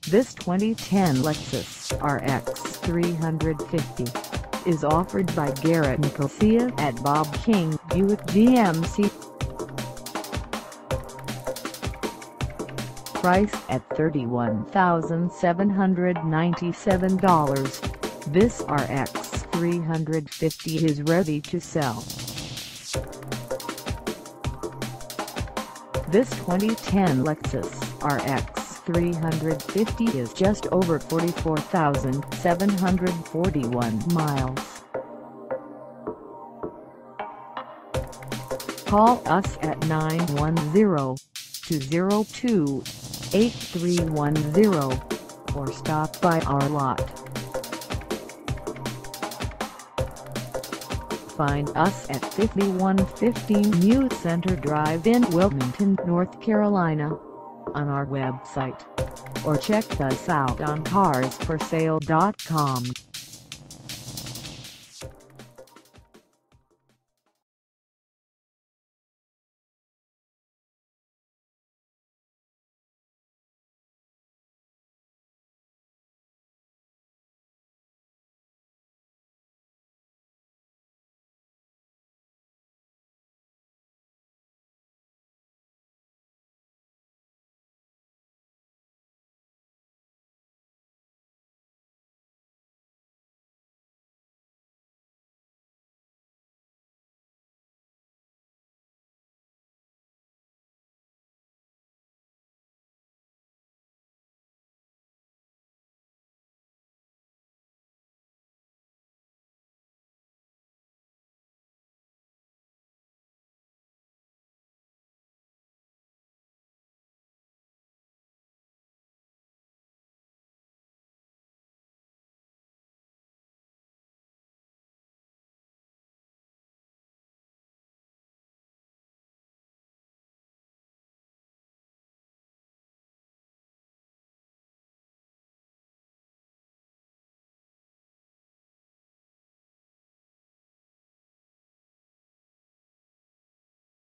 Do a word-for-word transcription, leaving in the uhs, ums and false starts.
This twenty ten Lexus R X three fifty is offered by Garrett Nicosia at Bob King Buick G M C. Priced at thirty-one thousand seven hundred ninety-seven dollars, this R X three fifty is ready to sell. This twenty ten Lexus R X three fifty is just over forty-four thousand seven hundred forty-one miles. Call us at nine one zero, two zero two, eight three one zero or stop by our lot. Find us at fifty-one fifteen New Center Drive in Wilmington, North Carolina, on our website, or check us out on cars for sale dot com.